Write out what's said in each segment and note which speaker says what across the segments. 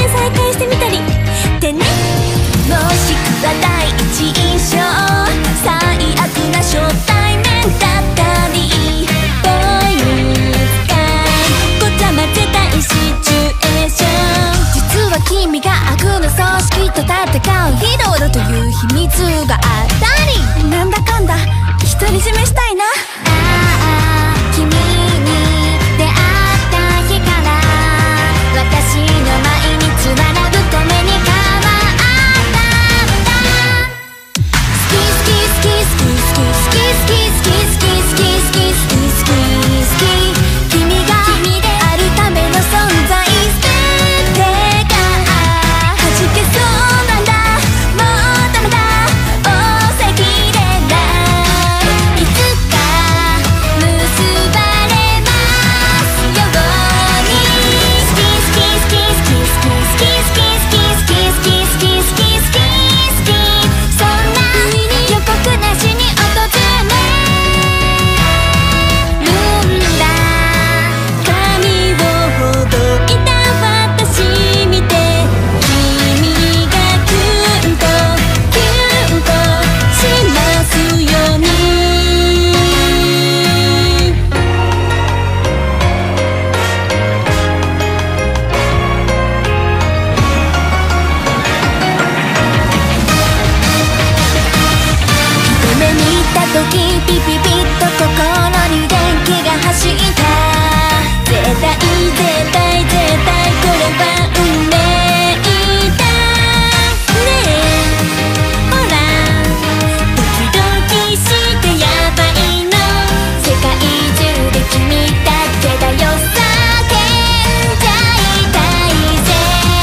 Speaker 1: 再会してみたりってね。もしくは第一印象最悪な初対面だったり、ボーイズ会ごちゃ混ぜたいシチュエーション。実は君が悪の組織と戦うヒーローだという秘密があったり、なんだかんだ独り占めしたいな。ああ君に出会った日から私の毎日はラブコメに変わったんだ。好き好き好き好き好き好き好き好き好き好き好き好き好き君があるための存在、全てが弾けそうなんだ。もうダメだ抑えきれない、いつか結ばれますように。好き好き好き好き好き好き好き好き好き好き好き好き好き好き、そんな予告なしに訪れるんだ。髪をほどいた私見て、君がキュンとキュンとしますように。一目見た時ピピピッと心に電気が走った。絶対絶対絶対これは運命だねえ。ほらドキドキしてやばいの、世界中で君だけだよ、叫んじゃいたいぜ。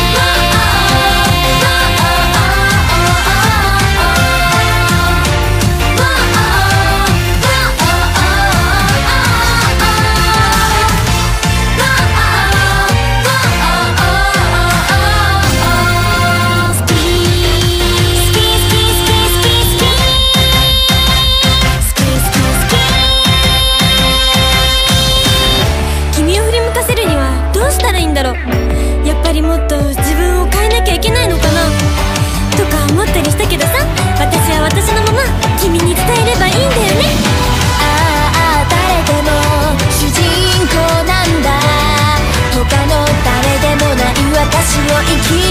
Speaker 1: 君を振り向かせるにはどうしたらいいんだろう。やっぱりもっと自分を変えなきゃいけないのかなとか思ったりしたけどさ、私は私のまま君に伝えればいいんだよね。ああ誰でも主人公なんだ、他の誰でもない私を生き